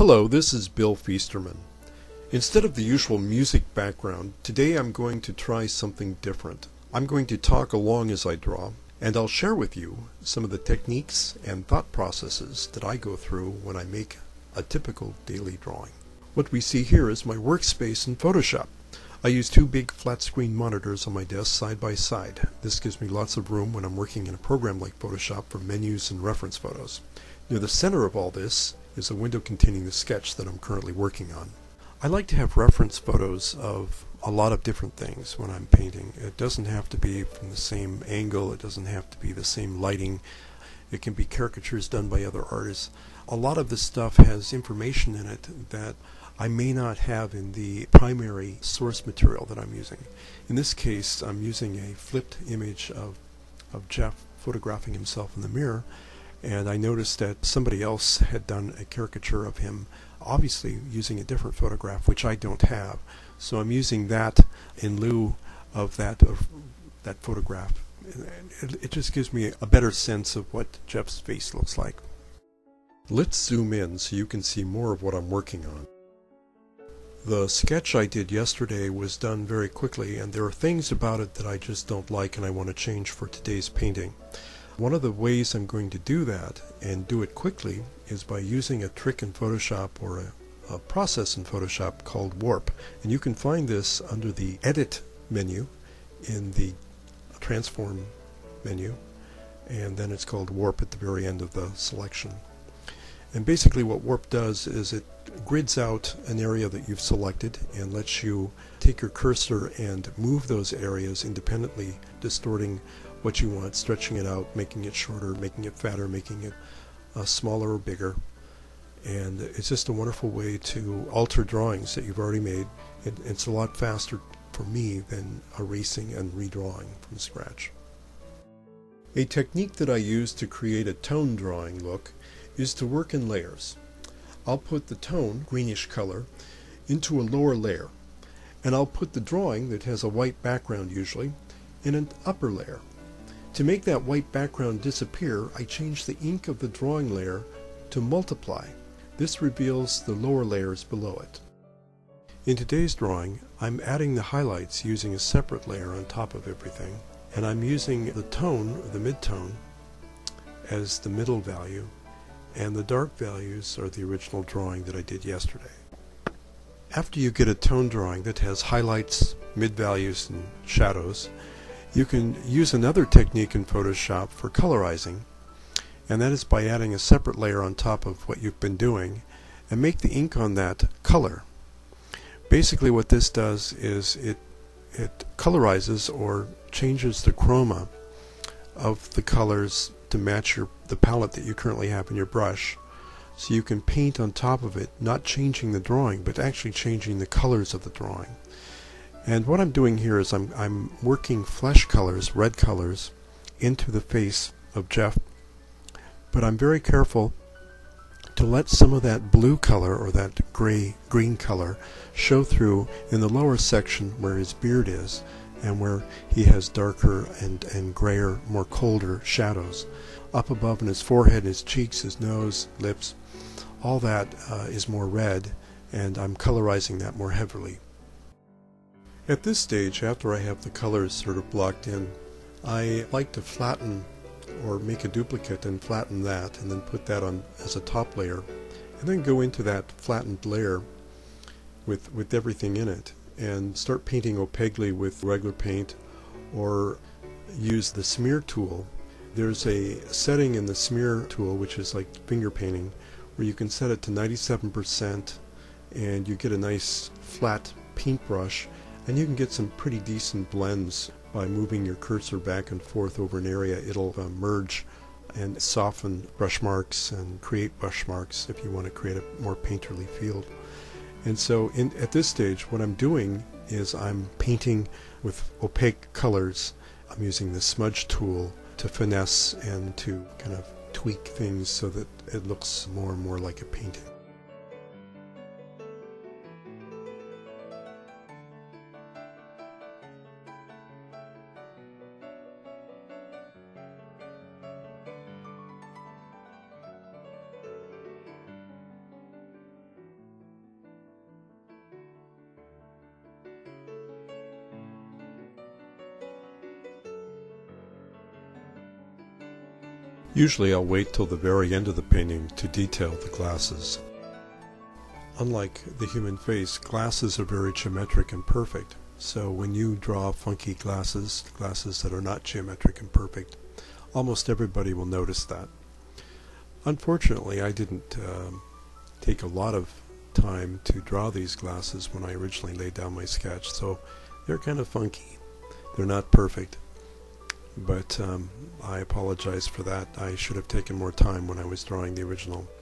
Hello, this is Bill Fiesterman. Instead of the usual music background, today I'm going to try something different. I'm going to talk along as I draw, and I'll share with you some of the techniques and thought processes that I go through when I make a typical daily drawing. What we see here is my workspace in Photoshop. I use two big flat screen monitors on my desk side by side. This gives me lots of room when I'm working in a program like Photoshop for menus and reference photos. Near the center of all this is a window containing the sketch that I'm currently working on. I like to have reference photos of a lot of different things when I'm painting. It doesn't have to be from the same angle, it doesn't have to be the same lighting. It can be caricatures done by other artists. A lot of this stuff has information in it that I may not have in the primary source material that I'm using. In this case, I'm using a flipped image of Jeff photographing himself in the mirror, and I noticed that somebody else had done a caricature of him, obviously using a different photograph, which I don't have. So I'm using that in lieu of that photograph. It just gives me a better sense of what Jeff's face looks like. Let's zoom in so you can see more of what I'm working on. The sketch I did yesterday was done very quickly, and there are things about it that I just don't like and I want to change for today's painting. One of the ways I'm going to do that, and do it quickly, is by using a trick in Photoshop or a process in Photoshop called warp. And you can find this under the Edit menu in the Transform menu, and then it's called warp at the very end of the selection. And basically what warp does is it grids out an area that you've selected and lets you take your cursor and move those areas independently, distorting what you want, stretching it out, making it shorter, making it fatter, making it smaller or bigger. And it's just a wonderful way to alter drawings that you've already made. It's a lot faster for me than erasing and redrawing from scratch. A technique that I use to create a tone drawing look is to work in layers. I'll put the tone, greenish color, into a lower layer, and I'll put the drawing that has a white background usually in an upper layer. To make that white background disappear, I change the ink of the drawing layer to multiply. This reveals the lower layers below it. In today's drawing, I'm adding the highlights using a separate layer on top of everything, and I'm using the tone, the mid-tone, as the middle value, and the dark values are the original drawing that I did yesterday. After you get a tone drawing that has highlights, mid-values, and shadows, you can use another technique in Photoshop for colorizing, and that is by adding a separate layer on top of what you've been doing and make the ink on that color. Basically what this does is it colorizes or changes the chroma of the colors to match the palette that you currently have in your brush, so you can paint on top of it, not changing the drawing but actually changing the colors of the drawing. And what I'm doing here is I'm working flesh colors, red colors, into the face of Jeff, but I'm very careful to let some of that blue color or that green color show through in the lower section where his beard is and where he has darker and grayer, more colder shadows. Up above in his forehead, his cheeks, his nose, lips, all that is more red, and I'm colorizing that more heavily. At this stage, after I have the colors sort of blocked in, I like to flatten or make a duplicate and flatten that and then put that on as a top layer, and then go into that flattened layer with everything in it and start painting opaquely with regular paint or use the smear tool. There's a setting in the smear tool which is like finger painting where you can set it to 97% and you get a nice flat paintbrush, and you can get some pretty decent blends by moving your cursor back and forth over an area. It'll merge and soften brush marks and create brush marks if you want to create a more painterly feel. And so at this stage what I'm doing is I'm painting with opaque colors. I'm using the smudge tool to finesse and to kind of tweak things so that it looks more and more like a painting. Usually I'll wait till the very end of the painting to detail the glasses. Unlike the human face, glasses are very geometric and perfect. So when you draw funky glasses that are not geometric and perfect, almost everybody will notice that. Unfortunately, I didn't take a lot of time to draw these glasses when I originally laid down my sketch, so they're kind of funky. They're not perfect, but I apologize for that. I should have taken more time when I was drawing the original